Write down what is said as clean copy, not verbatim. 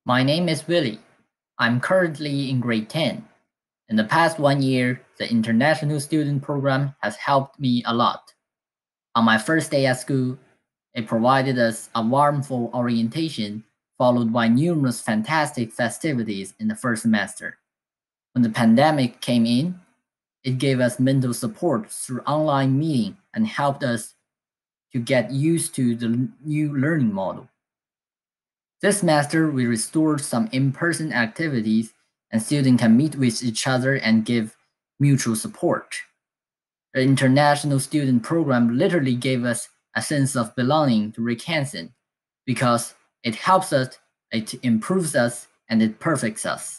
My name is Willie. I'm currently in grade 10. In the past 1 year, the International Student Program has helped me a lot. On my first day at school, it provided us a warm fall orientation, followed by numerous fantastic festivities in the first semester. When the pandemic came in, it gave us mental support through online meeting and helped us to get used to the new learning model. This semester, we restored some in-person activities and students can meet with each other and give mutual support. The International Student Program literally gave us a sense of belonging to Rikansen because it helps us, it improves us, and it perfects us.